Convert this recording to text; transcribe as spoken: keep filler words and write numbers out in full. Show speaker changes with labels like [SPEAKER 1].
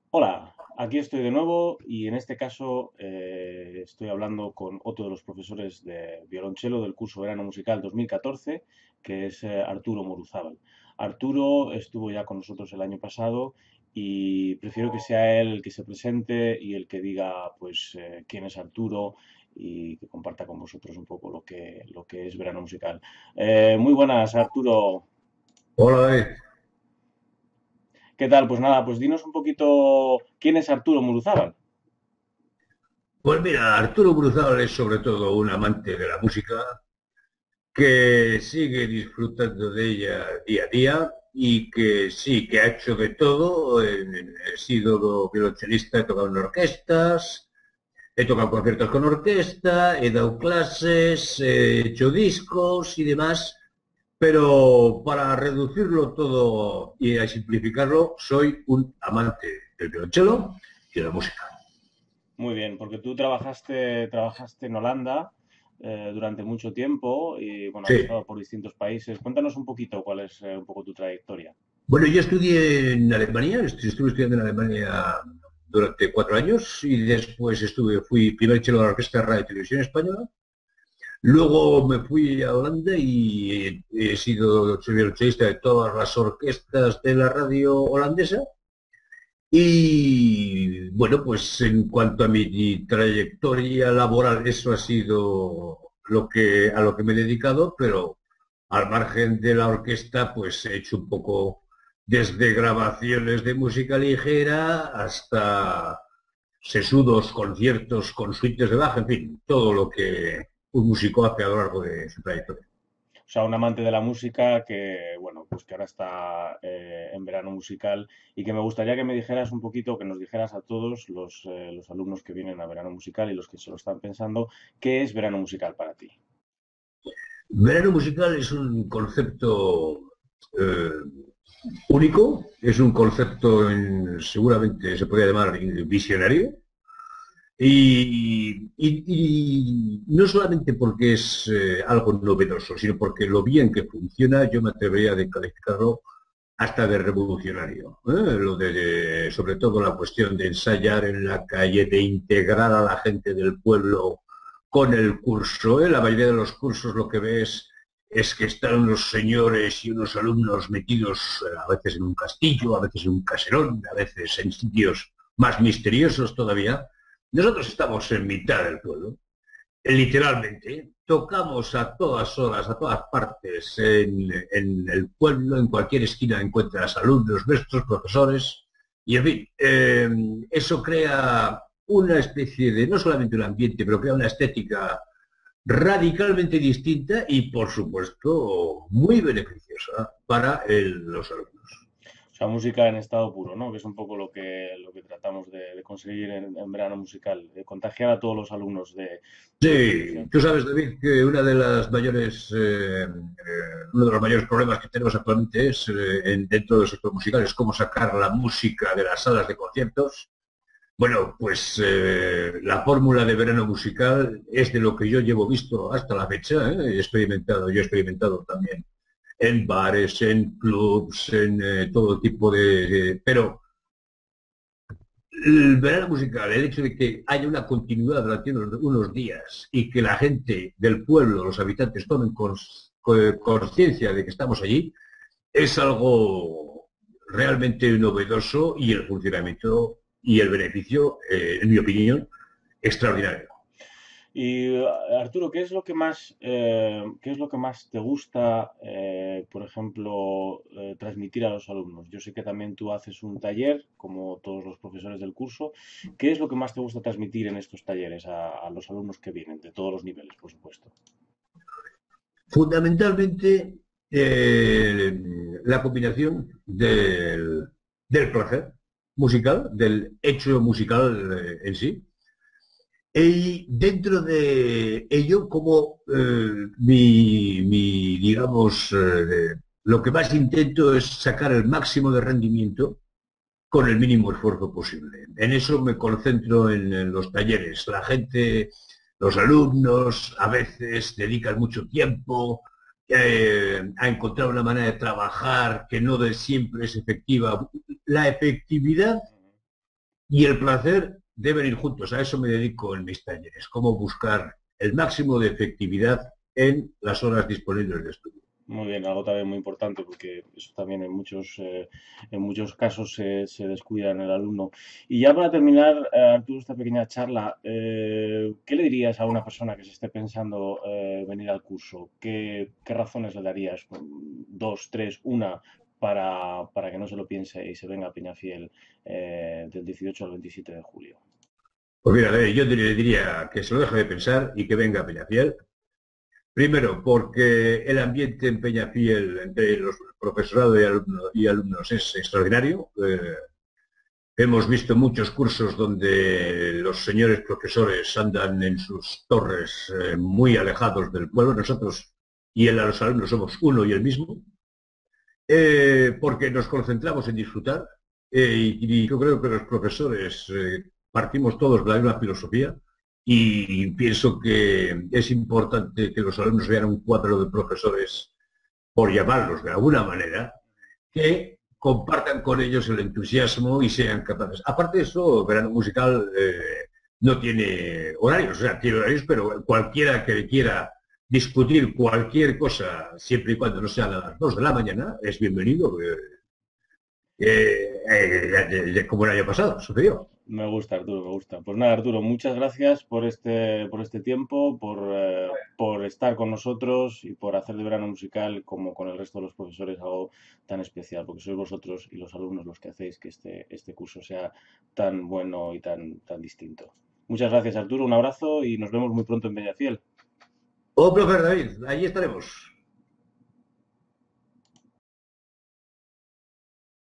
[SPEAKER 1] Hola, aquí estoy de nuevo y en este caso eh, estoy hablando con otro de los profesores de violonchelo del curso Verano Musical dos mil catorce, que es eh, Arturo Moruzábal. Arturo estuvo ya con nosotros el año pasado y prefiero que sea él el que se presente y el que diga pues eh, quién es Arturo y que comparta con vosotros un poco lo que, lo que es Verano Musical. Eh, muy buenas, Arturo.
[SPEAKER 2] Hola, David.
[SPEAKER 1] ¿Qué tal? Pues nada, pues dinos un poquito quién es Arturo Moruzábal.
[SPEAKER 2] Pues mira, Arturo Bruzábal es sobre todo un amante de la música que sigue disfrutando de ella día a día y que sí, que ha hecho de todo. En- en- He sido violonchelista, he tocado en orquestas, he tocado conciertos con orquesta, he dado clases, he hecho discos y demás, pero para reducirlo todo y a simplificarlo, soy un amante del violonchelo y de la música.
[SPEAKER 1] Muy bien, porque tú trabajaste, trabajaste en Holanda eh, durante mucho tiempo y bueno, has
[SPEAKER 2] Sí.
[SPEAKER 1] estado por distintos países. Cuéntanos un poquito cuál es eh, un poco tu trayectoria.
[SPEAKER 2] Bueno, yo estudié en Alemania, est- estuve estudiando en Alemania durante cuatro años y después estuve, fui primer cello de la Orquesta de Radio y Televisión Española. Luego me fui a Holanda y he sido violonchelista de todas las orquestas de la radio holandesa. Y bueno, pues en cuanto a mi trayectoria laboral, eso ha sido lo que, a lo que me he dedicado, pero al margen de la orquesta, pues he hecho un poco desde grabaciones de música ligera hasta sesudos conciertos con suites de baja, en fin, todo lo que un músico hace a lo largo de su trayectoria.
[SPEAKER 1] O sea, un amante de la música que, bueno, pues que ahora está eh, en verano musical y que me gustaría que me dijeras un poquito, que nos dijeras a todos los, eh, los alumnos que vienen a verano musical y los que se lo están pensando, ¿qué es verano musical para ti?
[SPEAKER 2] Verano musical es un concepto eh, único, es un concepto en- seguramente se podría llamar visionario, y, y- y no solamente porque es eh, algo novedoso, sino porque lo bien que funciona, yo me atrevería a calificarlo hasta de revolucionario. ¿Eh? Lo de, de- sobre todo la cuestión de ensayar en la calle, de integrar a la gente del pueblo con el curso. ¿Eh? La mayoría de los cursos lo que ves es que están unos señores y unos alumnos metidos eh, a veces en un castillo, a veces en un caserón, a veces en sitios más misteriosos todavía. Nosotros estamos en mitad del pueblo, literalmente, tocamos a todas horas, a todas partes, en, en el pueblo, en cualquier esquina encuentras alumnos, nuestros profesores, y en fin, eh, eso crea una especie de, no solamente un ambiente, pero crea una estética radicalmente distinta y, por supuesto, muy beneficiosa para el, los alumnos.
[SPEAKER 1] O sea, música en estado puro, ¿no? Que es un poco lo que, lo que tratamos de, de conseguir en, en verano musical, de contagiar a todos los alumnos de, de
[SPEAKER 2] Sí,
[SPEAKER 1] producción.
[SPEAKER 2] tú sabes, David, que una de las mayores, eh, eh, uno de los mayores problemas que tenemos actualmente es eh, en- dentro del sector musical es cómo sacar la música de las salas de conciertos. Bueno, pues eh, la fórmula de verano musical es de lo que yo llevo visto hasta la fecha. ¿Eh? He experimentado, yo he experimentado también en bares, en clubs, en eh, todo tipo de, de- pero el verano musical, el hecho de que haya una continuidad durante unos, unos días y que la gente del pueblo, los habitantes, tomen cons- co- conciencia de que estamos allí, es algo realmente novedoso y el funcionamiento y el beneficio, eh, en mi opinión, extraordinario.
[SPEAKER 1] Y eh, Arturo, ¿qué es lo que más, eh, qué es lo que más te gusta, eh, por ejemplo, eh, transmitir a los alumnos? Yo sé que también tú haces un taller, como todos los profesores del curso. ¿Qué es lo que más te gusta transmitir en estos talleres a, a los alumnos que vienen, de todos los niveles, por supuesto?
[SPEAKER 2] Fundamentalmente, eh, la combinación del, del placer musical, del hecho musical eh, en sí. Y dentro de ello, como eh, mi, mi, digamos, eh, lo que más intento es sacar el máximo de rendimiento con el mínimo esfuerzo posible. En eso me concentro en, en los talleres. La gente, los alumnos, a veces dedican mucho tiempo eh, a encontrar una manera de trabajar que no de siempre es efectiva. La efectividad y el placer deben ir juntos. A eso me dedico en mis talleres, cómo buscar el máximo de efectividad en las horas disponibles de estudio.
[SPEAKER 1] Muy bien, algo también muy importante porque eso también en muchos, eh, en muchos casos se, se descuida en el alumno. Y ya para terminar, eh, Arturo, esta pequeña charla, eh, ¿qué le dirías a una persona que se esté pensando eh, venir al curso? ¿Qué, qué razones le darías? Dos, tres, una, para, para que no se lo piense y se venga a Peñafiel eh, del dieciocho al veintisiete de julio.
[SPEAKER 2] Pues mira, yo le diría que se lo deje de pensar y que venga a Peñafiel. Primero, porque el ambiente en Peñafiel entre los profesorado y, alumno, y alumnos es extraordinario. Eh, hemos visto muchos cursos donde los señores profesores andan en sus torres eh, muy alejados del pueblo. Nosotros y el, los alumnos somos uno y el mismo. Eh, porque nos concentramos en disfrutar eh, y, y yo creo que los profesores eh, partimos todos de la misma filosofía y pienso que es importante que los alumnos vean un cuadro de profesores, por llamarlos de alguna manera, que compartan con ellos el entusiasmo y sean capaces. Aparte de eso, Verano Musical eh, no tiene horarios, o sea, tiene horarios, pero cualquiera que quiera discutir cualquier cosa, siempre y cuando no sean a las dos de la mañana, es bienvenido, eh, eh, eh, como el año pasado sucedió.
[SPEAKER 1] Me gusta, Arturo, me gusta. Pues nada, Arturo, muchas gracias por este, por este tiempo, por, eh, por estar con nosotros y por hacer de verano musical, como con el resto de los profesores, algo tan especial, porque sois vosotros y los alumnos los que hacéis que este, este curso sea tan bueno y tan, tan distinto. Muchas gracias, Arturo, un abrazo y nos vemos muy pronto en Peñafiel.
[SPEAKER 2] Oh, profe David, allí estaremos.